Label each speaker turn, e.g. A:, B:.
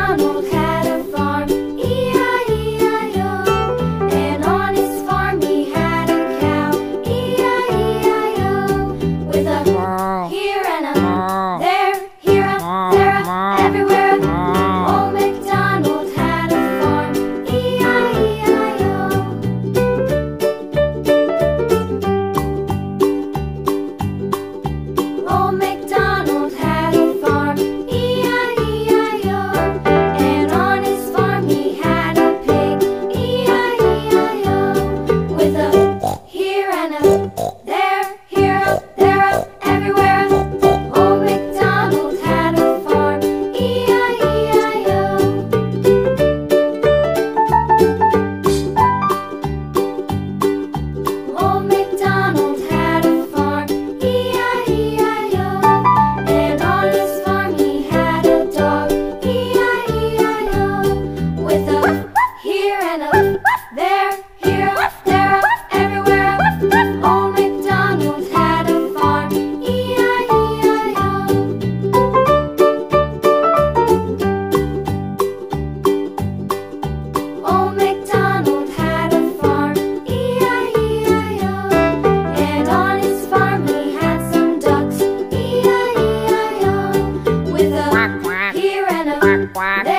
A: MacDonald had a farm, E-I-E-I-O. And on his farm he had a cow, E-I-E-I-O. With a here and a there, here a, there a, everywhere a. Old MacDonald had a farm, E-I-E-I-O. Old MacDonald had a farm, E-I-E-I-O. And on his farm he had a pig, E-I-E-I-O. With a here and a there, here a, there a, everywhere a. Old MacDonald had a farm, E-I-E-I-O. Old MacDonald had a farm, E-I-E-I-O. And on his farm he had a dog, E-I-E-I-O. With a here and a there, here a, there a, everywhere a. Old MacDonald had a farm, E-I-E-I-O. Old MacDonald had a farm, E-I-E-I-O. And on his farm he had some ducks, E-I-E-I-O. With a here and a there.